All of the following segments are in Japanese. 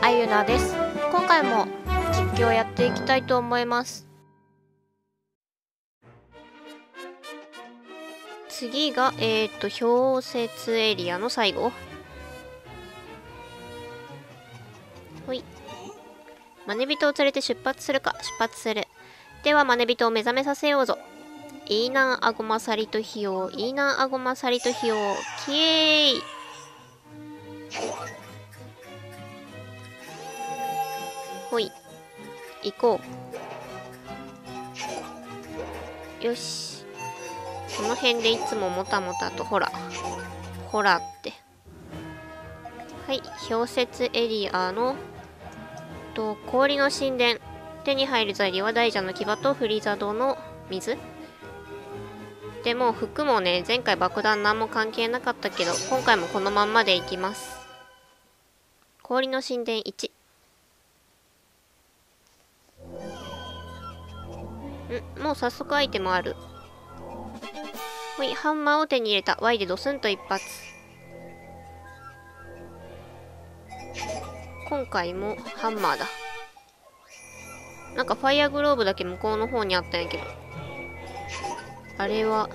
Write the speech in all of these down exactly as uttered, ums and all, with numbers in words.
あゆなです。今回も実況をやっていきたいと思います。次がえっ、ー、と氷雪エリアの最後。ほい。マネ人を連れて出発するか。出発する。ではマネ人を目覚めさせようぞ。イーナンアゴマサリトヒヨイーナンアゴマサリトヒヨキエーイ。ほい、行こう。よし、この辺でいつももたもたと、ほらほらって。はい、氷雪エリアのと氷の神殿。手に入る材料は大蛇の牙とフリザドの水で。も服もね、前回爆弾何も関係なかったけど、今回もこのまんまでいきます。氷の神殿いち。ん、もう早速アイテムある。ほい、ハンマーを手に入れた。 ワイ でドスンと一発。今回もハンマーだ。なんかファイアグローブだけ向こうの方にあったんやけど、あれはん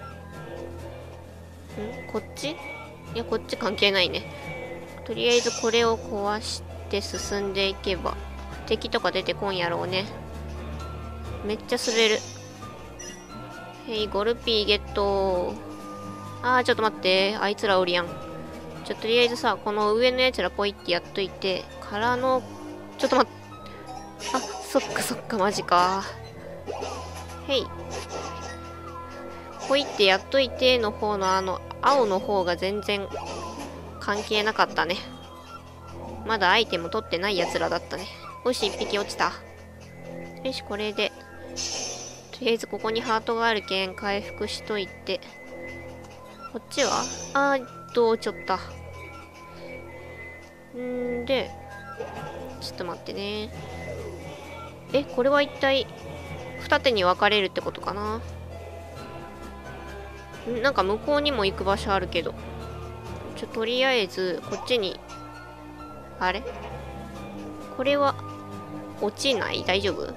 こっち？いや、こっち関係ないね。とりあえずこれを壊して進んでいけば敵とか出てこんやろうね。めっちゃ滑る。へい、ゴルピーゲット。あー、ちょっと待って、あいつらおるやん。ちょ、とりあえずさ、この上のやつらポイってやっといてからの、ちょっと待って、あ、そっかそっか、マジか。へい、ポイってやっといての方のあの青の方が全然関係なかったね。まだアイテム取ってないやつらだったね。よし、一匹落ちた。よし、これでとりあえずここにハートがあるけん回復しといて。こっちはあーっと落ちちゃった。んでちょっと待ってね。え、これは一体二手に分かれるってことかな。ん、なんか向こうにも行く場所あるけど、ちょとりあえずこっちに。あれ、これは落ちない？大丈夫？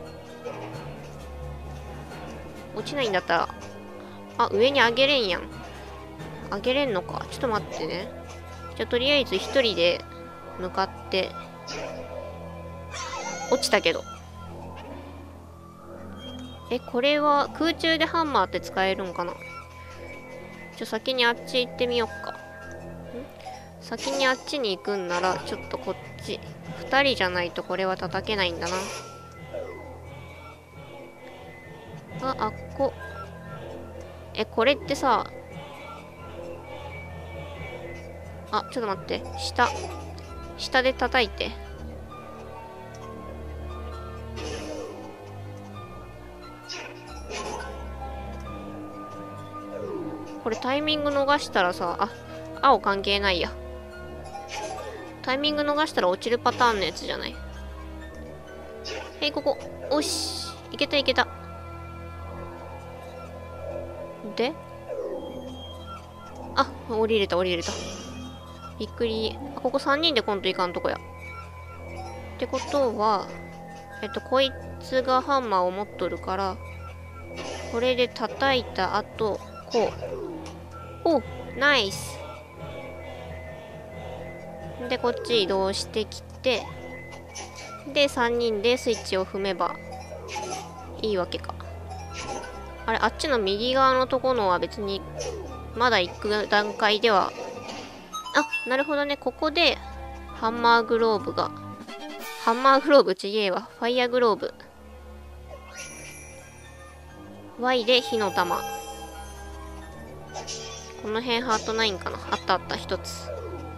落ちないんだったら、あ、上に上げれんやん。上げれんのか。ちょっと待ってね。じゃあとりあえず一人で向かって。落ちたけど。え、これは空中でハンマーって使えるんかな。ちょ、先にあっち行ってみよっか。ん、先にあっちに行くんなら、ちょっとこっち。二人じゃないとこれは叩けないんだな。あ、あっこ。え、これってさ、あ、ちょっと待って。下。下で叩いて。これタイミング逃したらさ、あ、青関係ないや。タイミング逃したら落ちるパターンのやつじゃない。へい、ここ。おし。いけたいけた。で、あ、降りれた降りれた。びっくり。あ、ここさんにんで今度いかんとこや。ってことは、えっと、こいつがハンマーを持っとるから、これで叩いた後、こう。お、ナイス。で、こっち移動してきて、で、さんにんでスイッチを踏めばいいわけか。あれ、あっちの右側のところは別に、まだ行く段階では、あ、なるほどね。ここで、ハンマーグローブが、ハンマーグローブちげえわ。ファイアグローブ。ワイ で火の玉。この辺ハートないんかな。あったあった、一つ。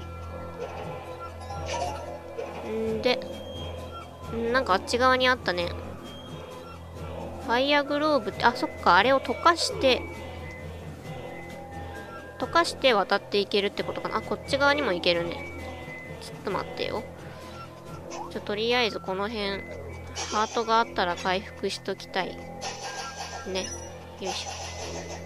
んで、んなんかあっち側にあったね。ファイアグローブって、あ、そっか、あれを溶かして、溶かして渡っていけるってことかな。あ、こっち側にも行けるね。ちょっと待ってよ。ちょ、とりあえずこの辺、ハートがあったら回復しときたい。ね。よいし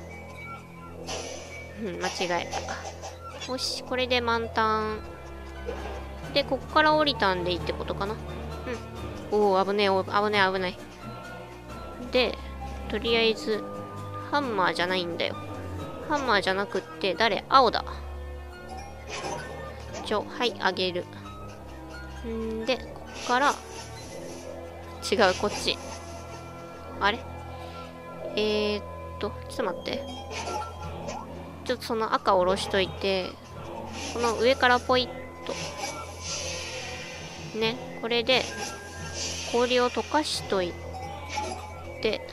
ょ。うん、間違えた。よし、これで満タン。 で、こっから降りたんでいいってことかな。うん。おお、危ねえ、お危ねえ、危ない。で、とりあえず、ハンマーじゃないんだよ。ハンマーじゃなくって、誰？青だ。ちょ、はい、あげる。んで、こっから、違う、こっち。あれえー、っと、ちょっと待って。ちょっとその赤下ろしといて、この上からポイッと。ね、これで、氷を溶かしといて、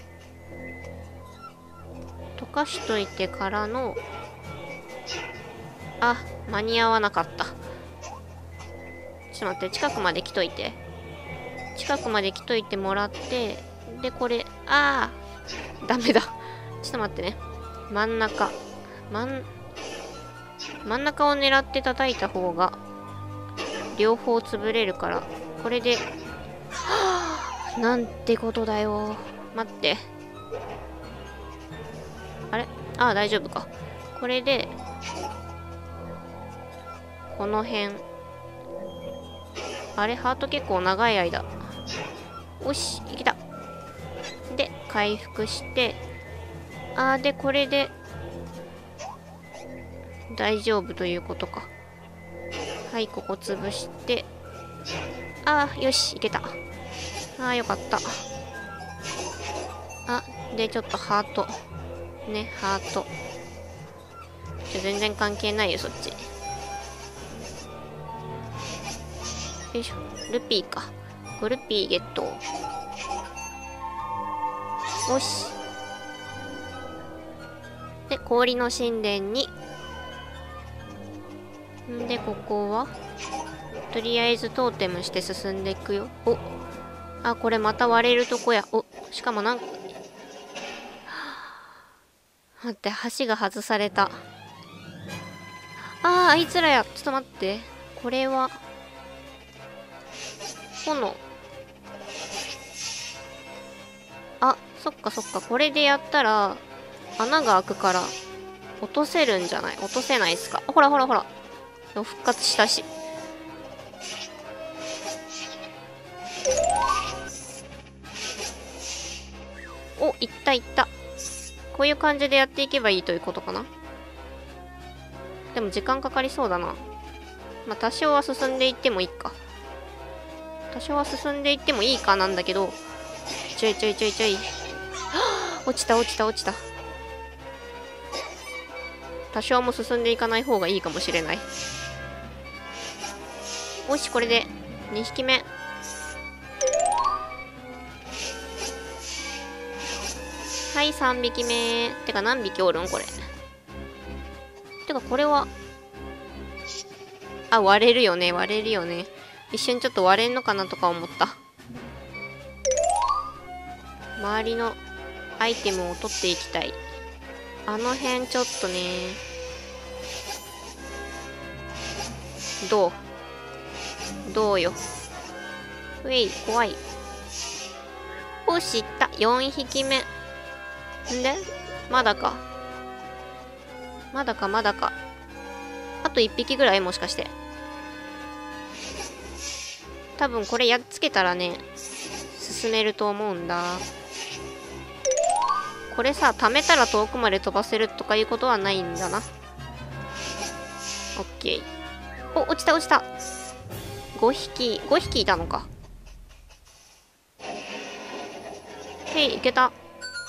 溶かしといてからの、あ、間に合わなかった。ちょっと待って、近くまで来といて。近くまで来といてもらって、で、これ、あー、ダメだ。ちょっと待ってね。真ん中。真ん、真ん中を狙って叩いた方が、両方潰れるから、これで、はぁ、なんてことだよ。待って。あれああ、大丈夫か。これで、この辺。あれハート結構長い間。よし、いけた。で、回復して、あー、で、これで、大丈夫ということか。はい、ここ潰して、あー、よし、いけた。あー、よかった。あ、で、ちょっとハート。ね、ハート。ちょ、全然関係ないよ、そっち。よいしょ。ルピーか。ゴルピーゲット。よし。で、氷の神殿に。んで、ここはとりあえずトーテムして進んでいくよ。お。あ、これまた割れるとこや。お。しかもなんか。待って、橋が外された。あー、あいつらや。ちょっと待って。これは。炎。あ、そっかそっか。これでやったら、穴が開くから、落とせるんじゃない？落とせないっすか？ほらほらほら。復活したし。お、いったいった。こういう感じでやっていけばいいということかな。でも時間かかりそうだな。まあ多少は進んでいってもいいか。多少は進んでいってもいいかなんだけど、ちょいちょいちょいちょい。はぁ、落ちた落ちた落ちた。多少も進んでいかない方がいいかもしれない。もしこれでにひきめ。はい、さんびきめ。てか何匹おるんこれ。てかこれは、あ、割れるよね、割れるよね。一瞬ちょっと割れんのかなとか思った。周りのアイテムを取っていきたい。あの辺ちょっとね。どうどうよ。うい、怖い。おし、いった。よんひきめ。んでまだか。まだか、まだか。あといっぴきぐらいもしかして。多分これやっつけたらね、進めると思うんだ。これさ、貯めたら遠くまで飛ばせるとかいうことはないんだな。オッケー。お、落ちた落ちた。ごひき、ごひきいたのか。へい、いけた。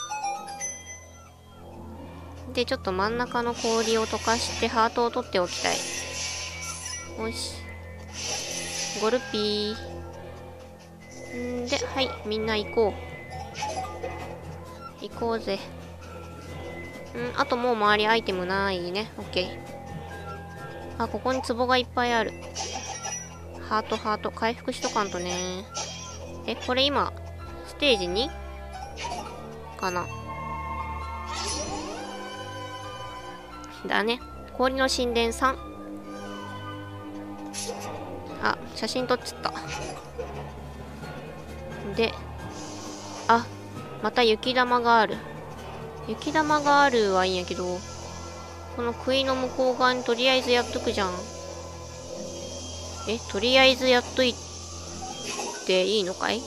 で、ちょっと真ん中の氷を溶かしてハートを取っておきたい。よし。ゴルピー。んで、はい、みんな行こう。行こうぜ。ん、あともう周りアイテムないね。オッケー。あ、ここに壺がいっぱいある。ハートハート。回復しとかんとね。え、これ今、ステージに？かな。だね。氷の神殿さん。あ、写真撮っちゃった。で、あ、また雪玉がある。雪玉があるはいいんやけど、この杭の向こう側にとりあえずやっとくじゃん。 え、とりあえずやっといていいのかい？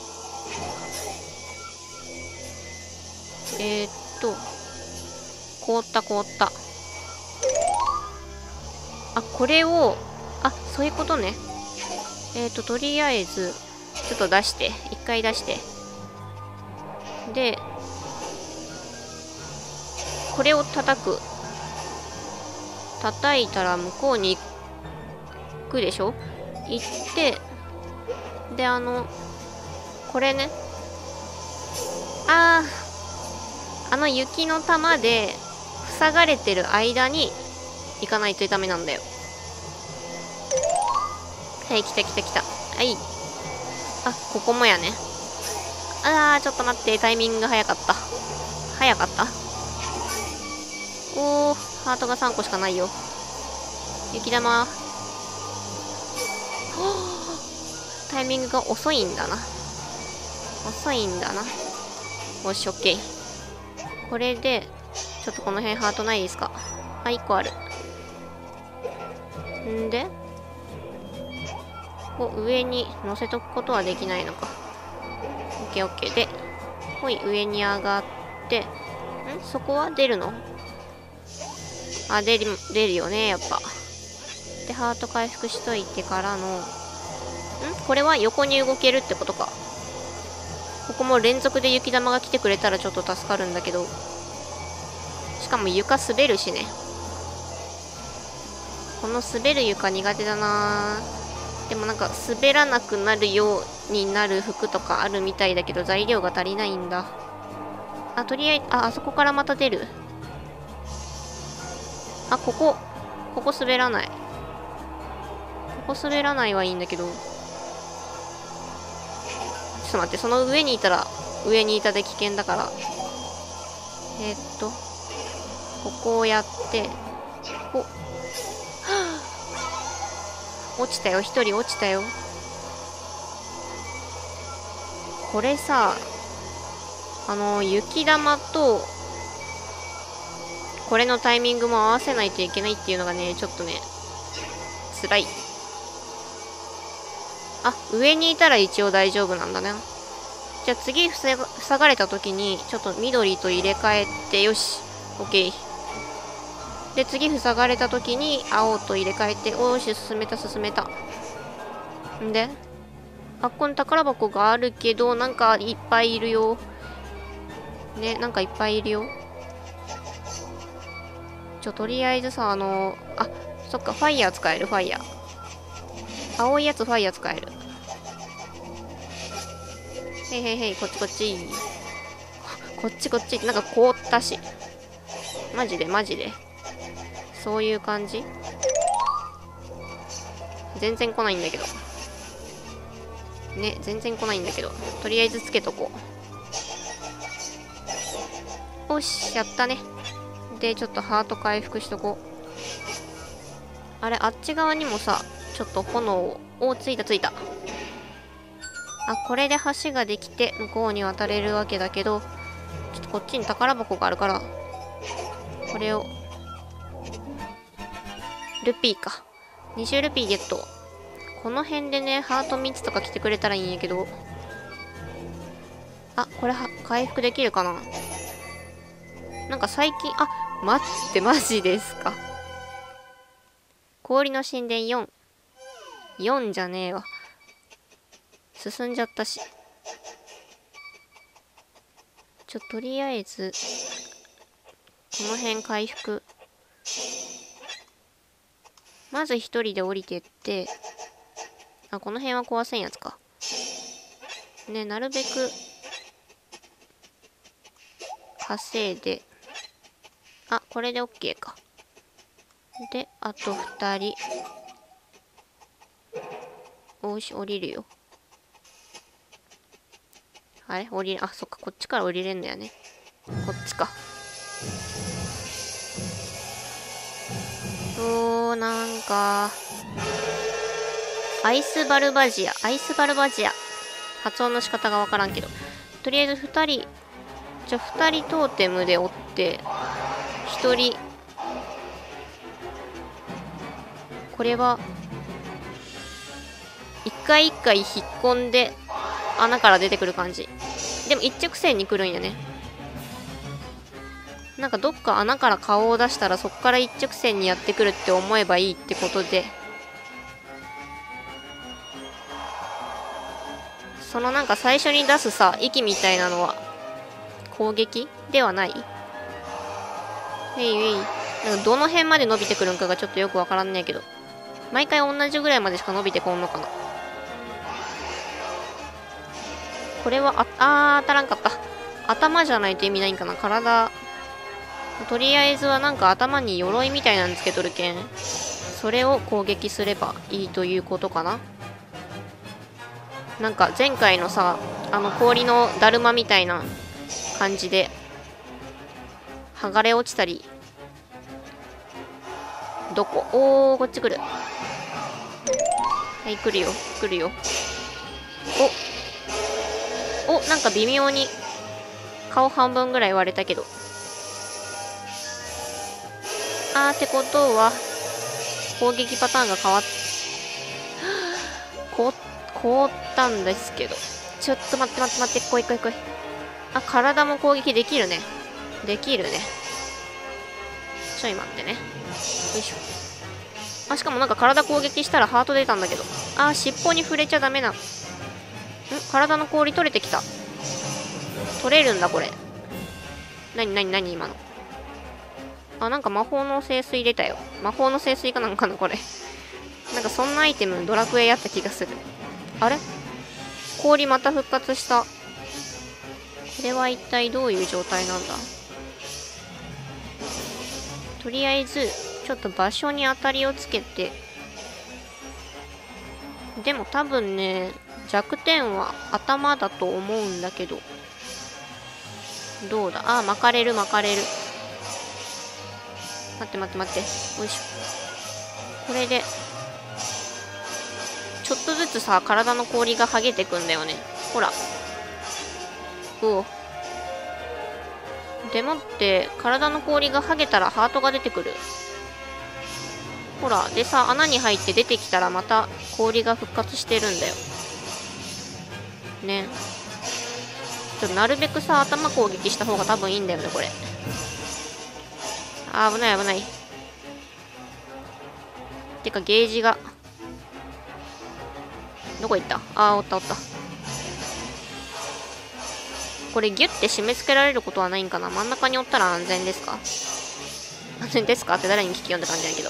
えー、っと、凍った凍った。あ、これを、あ、そういうことね。えー、っと、とりあえず、ちょっと出して。一回出して。で、これを叩く。叩いたら向こうに行くでしょ？行って、で、あの、これね。あー、あの雪の玉で塞がれてる間に行かないとダメなんだよ。はい、来た来た来た。はい。あ、ここもやね。あー、ちょっと待って、タイミングが早かった。早かった。おー、ハートがさんこしかないよ。雪玉。タイミングが遅いんだな。遅いんだな。よし、オッケー。これで、ちょっとこの辺ハートないですか？あ、いっこある。んで、こう上に乗せとくことはできないのか。オッケーオッケーで、ほい、上に上がって、んそこは出るの？あ、出る、出るよね、やっぱ。で、ハート回復しといてからの、んこれは横に動けるってことか。ここも連続で雪玉が来てくれたらちょっと助かるんだけど。しかも床滑るしね。この滑る床苦手だなぁ。でもなんか滑らなくなるようになる服とかあるみたいだけど材料が足りないんだ。あ、とりあえず、あ、あそこからまた出る。あ、ここ。ここ滑らない。ここ滑らないはいいんだけど。ちょっと待って、その上にいたら、上にいたで危険だから。えー、っと、ここをやって、お、はぁ、落ちたよ、一人落ちたよ。これさ、あの、雪玉と、これのタイミングも合わせないといけないっていうのがね、ちょっとね、辛い。あ、上にいたら一応大丈夫なんだね。じゃあ次塞が、塞がれた時に、ちょっと緑と入れ替えて、よし。オッケー。で、次塞がれた時に、青と入れ替えて、おーし、進めた、進めた。んで、あっこに宝箱があるけど、なんかいっぱいいるよ。ね、なんかいっぱいいるよ。ちょ、とりあえずさ、あのー、あ、そっか、ファイヤー使える、ファイヤー。青いやつファイヤー使える。へいへいへい、こっちこっち。こっちこっち。なんか凍ったし。マジでマジで。そういう感じ？全然来ないんだけど。ね、全然来ないんだけど。とりあえずつけとこう。よし、やったね。で、ちょっとハート回復しとこう。あれ、あっち側にもさ、ちょっと炎を、おー、ついたついた。あ、これで橋ができて、向こうに渡れるわけだけど、ちょっとこっちに宝箱があるから、これを、ルピーか。にじゅうルピーゲット。この辺でね、ハートみっつとか来てくれたらいいんやけど。あ、これは、回復できるかな？なんか最近、あ、待って、マジですか。氷の神殿よん。よんじゃねえわ。進んじゃったし。ちょ、とりあえず、この辺回復。まず一人で降りてって、あ、この辺は壊せんやつか。ね、なるべく、稼いで、あ、これで OK か。で、あと二人。おし、降りるよ。あれ降りる、あ、そっか、こっちから降りれんのやね。こっちか。おー、なんか、アイスバルバジア、アイスバルバジア。発音の仕方がわからんけど。とりあえず二人、じゃあ二人トーテムで追って、一人、これは、 回一回引っ込んで穴から出てくる感じ。でも一直線に来るんやね。なんかどっか穴から顔を出したらそっから一直線にやってくるって思えばいいってことで、そのなんか最初に出すさ息みたいなのは攻撃ではない？ウェイウェイ。なんかどの辺まで伸びてくるんかがちょっとよくわからんねえけど、毎回同じぐらいまでしか伸びてこんのかな。これはああー当たらんかった。頭じゃないと意味ないんかな。体、とりあえずはなんか頭に鎧みたいなのつけとるけん、それを攻撃すればいいということかな。なんか前回のさ、あの氷のだるまみたいな感じで剥がれ落ちたり。どこ？おー、こっち来る。はい、来るよ来るよ。おお、なんか微妙に顔半分ぐらい割れたけど、あーってことは攻撃パターンが変わっこ凍ったんですけど、ちょっと待って待って待って、来い来い来い。あ、体も攻撃できるね。できるね。ちょい待ってね。よいしょ。あ、しかもなんか体攻撃したらハート出たんだけど、あー、尻尾に触れちゃダメな。ん、体の氷取れてきた。取れるんだこれ。なになになに今の。あ、なんか魔法の聖水出たよ。魔法の聖水かなんかなこれ。なんかそんなアイテムドラクエやった気がする。あれ、氷また復活した。これは一体どういう状態なんだ。とりあえずちょっと場所に当たりをつけて、でも多分ね弱点は頭だと思うんだけど、どうだ。あ、巻かれる巻かれる。待って待って待って、よいしょ。これでちょっとずつさ体の氷が剥げてくんだよね。ほら、うお。でもって体の氷が剥げたらハートが出てくる。ほらでさ、穴に入って出てきたらまた氷が復活してるんだよね。ちょっとなるべくさ頭攻撃した方が多分いいんだよねこれ。あー、危ない危ない。てかゲージがどこ行った。あー、おったおった。これギュッて締め付けられることはないんかな。真ん中におったら安全ですか？安全ですかって誰に聞きよんって感じだけど。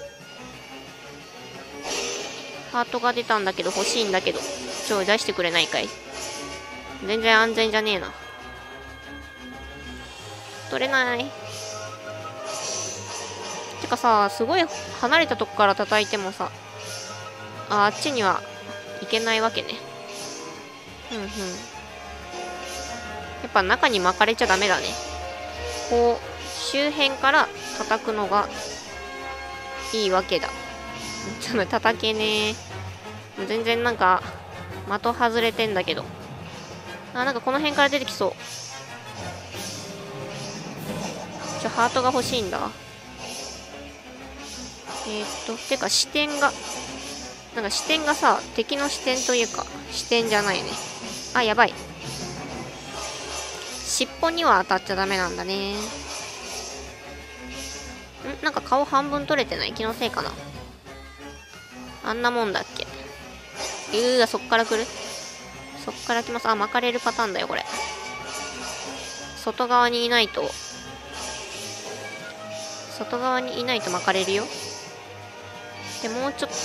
ハートが出たんだけど欲しいんだけど、ちょい出してくれないかい。全然安全じゃねえな。取れない。てかさ、すごい離れたとこから叩いてもさ、あ、あっちには行けないわけね。うんうん。やっぱ中に巻かれちゃダメだね。こう周辺から叩くのがいいわけだ。ちょっと叩けねえ。全然なんか的外れてんだけど。あ、なんかこの辺から出てきそう。ちょ、ハートが欲しいんだ。えー、っとてか視点がなんか視点がさ、敵の視点というか視点じゃないね。あ、やばい。尻尾には当たっちゃダメなんだね。ん、なんか顔半分取れてない？気のせいかな。あんなもんだっけ。うーわ、そっから来る。そっから来ます。あ、巻かれるパターンだよこれ。外側にいないと外側にいないと巻かれるよ。でもうちょっと、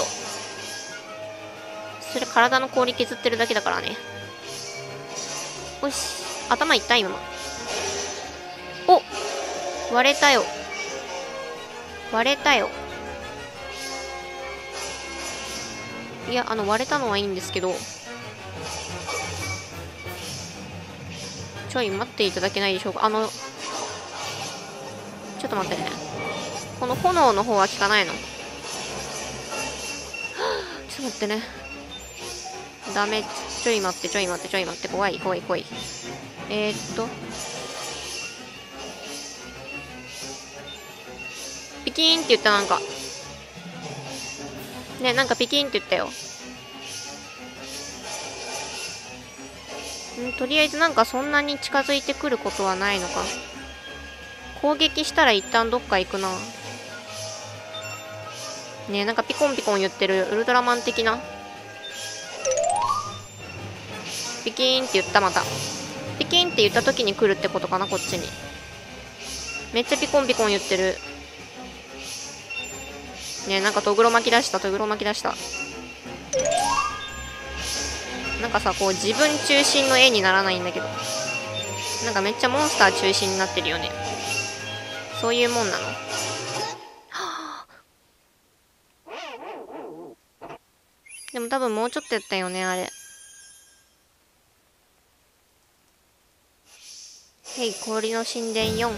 それ体の氷削ってるだけだからね。よし、頭痛い今の。お、割れたよ割れたよ。いや、あの割れたのはいいんですけど、ちょい待っていただけないでしょうか。あのちょっと待ってね。この炎の方は効かないの？ちょっと待ってね。ダメ。ちょい待ってちょい待ってちょい待って。怖い怖い怖い。えー、っとピキーンって言った。なんかね、なんかピキーンって言ったよ。 んとりあえずなんかそんなに近づいてくることはないのか。攻撃したら一旦どっか行くな。ねえ、なんかピコンピコン言ってるウルトラマン的な。ピキーンって言った。またピキーンって言った時に来るってことかな、こっちに。めっちゃピコンピコン言ってる。ねえ、なんかトグロ巻き出した。トグロ巻き出した。なんかさ、こう自分中心の絵にならないんだけど、なんかめっちゃモンスター中心になってるよね。そういうもんなの？でも多分もうちょっとやったよね、あれ。へい、氷の神殿よん。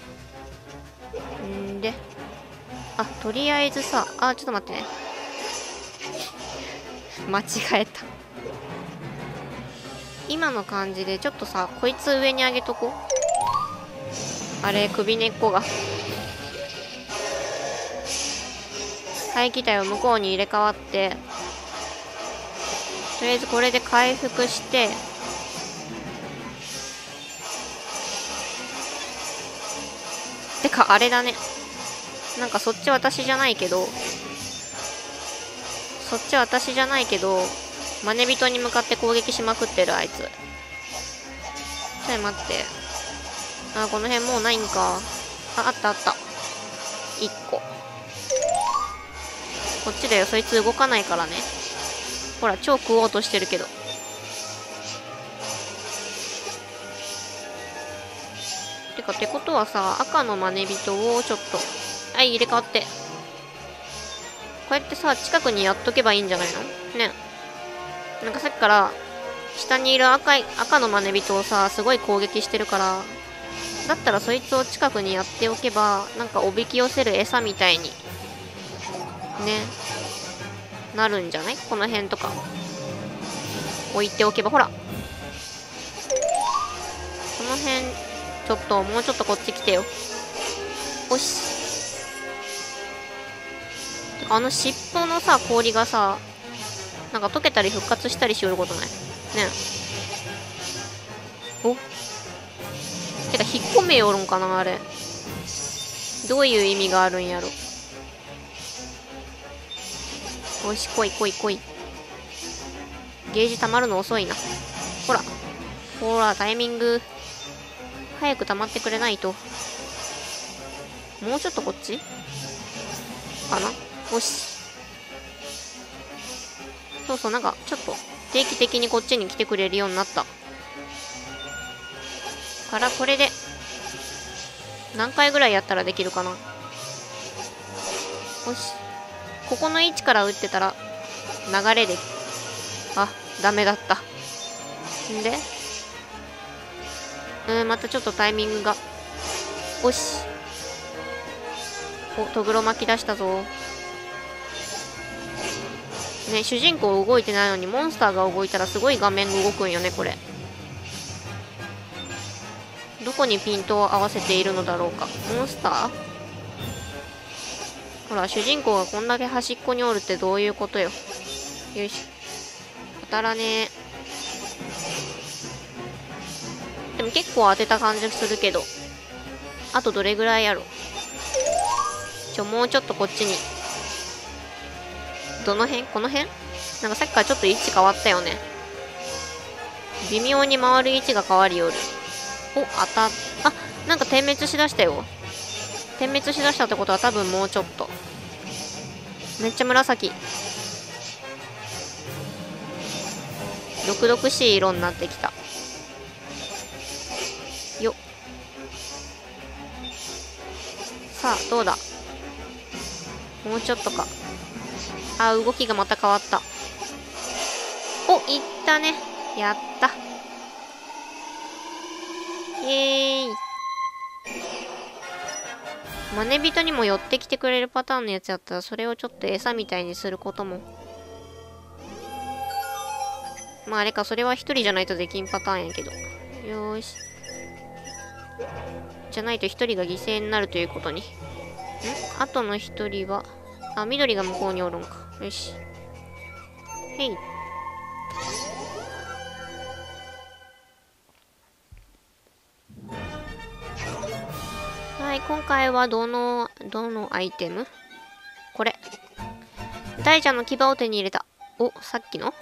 んで、あ、とりあえずさ、あ、ちょっと待ってね。間違えた。今の感じでちょっとさ、こいつ上に上げとこう。あれ、首根っこが。はい、来たよ。向こうに入れ替わって。とりあえずこれで回復して、てかあれだね。なんかそっち私じゃないけど、そっち私じゃないけど、マネ人に向かって攻撃しまくってる、あいつ。ちょっと待って。あ、この辺もうないんか。あ、あったあった。いっこ。こっちだよ。そいつ動かないからね。ほら、超食おうとしてるけど。てか、ってことはさ、赤のマネ人をちょっと、はい、入れ替わって。こうやってさ、近くにやっとけばいいんじゃないのね。なんかさっきから、下にいる赤い、赤のマネ人をさ、すごい攻撃してるから、だったらそいつを近くにやっておけば、なんかおびき寄せる餌みたいに、ね、なるんじゃない？この辺とか。置いておけば、ほら。この辺、ちょっと、もうちょっとこっち来てよ。よし。てか、あの尻尾のさ、氷がさ、なんか溶けたり復活したりしよることない？ねえ。お？てか、引っ込めよるんかな、あれ。どういう意味があるんやろ。よし、来い来い来い。ゲージ溜まるの遅いな。ほら。ほら、タイミング。早く溜まってくれないと。もうちょっとこっちかな？よし。そうそう、なんか、ちょっと、定期的にこっちに来てくれるようになった。から、これで、何回ぐらいやったらできるかな。よし。ここの位置から打ってたら、流れで、あ、ダメだった。んで、うん、またちょっとタイミングが。よし。お、トグロ巻き出したぞ。ね、主人公動いてないのにモンスターが動いたらすごい画面が動くんよね、これ。どこにピントを合わせているのだろうか。モンスター？ほら、主人公がこんだけ端っこにおるってどういうことよ。よし。当たらねえ。でも結構当てた感じするけど。あとどれぐらいやろ。ちょ、もうちょっとこっちに。どの辺？この辺？なんかさっきからちょっと位置変わったよね。微妙に回る位置が変わりよる。お、当たっ、あ、なんか点滅しだしたよ。点滅しだしたってことは多分もうちょっと。めっちゃ紫。毒々しい色になってきた。よっ。さあ、どうだ。もうちょっとか。あ、動きがまた変わった。お、いったね。やった。イエーイ。マネ人にも寄ってきてくれるパターンのやつやったら、それをちょっと餌みたいにすることも。まああれか、それは一人じゃないとできんパターンやけど。よーし。じゃないと一人が犠牲になるということに。ん？あとの一人は、あ、緑が向こうにおるんか。よし。へい。 はい、今回はどの、どのアイテム？これ。大蛇の牙を手に入れた。お、さっきの？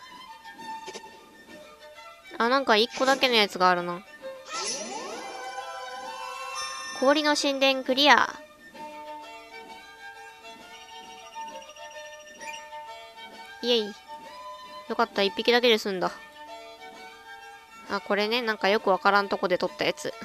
あ、なんか一個だけのやつがあるな。氷の神殿クリア。イエイ。よかった、一匹だけで済んだ。あ、これね、なんかよくわからんとこで取ったやつ。ん？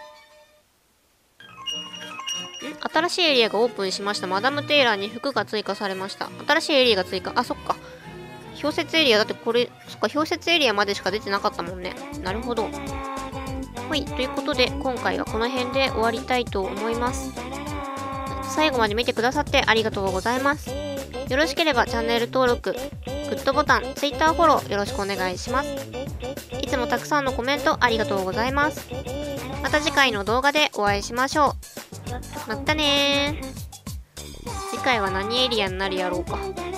新しいエリアがオープンしました。マダム・テイラーに服が追加されました。新しいエリアが追加。あ、そっか。氷雪エリア、だってこれ、そっか、氷雪エリアまでしか出てなかったもんね。なるほど。はい、ということで、今回はこの辺で終わりたいと思います。最後まで見てくださってありがとうございます。よろしければチャンネル登録、グッドボタン、Twitter フォローよろしくお願いします。いつもたくさんのコメントありがとうございます。また次回の動画でお会いしましょう。またねー。次回は何エリアになるやろうか。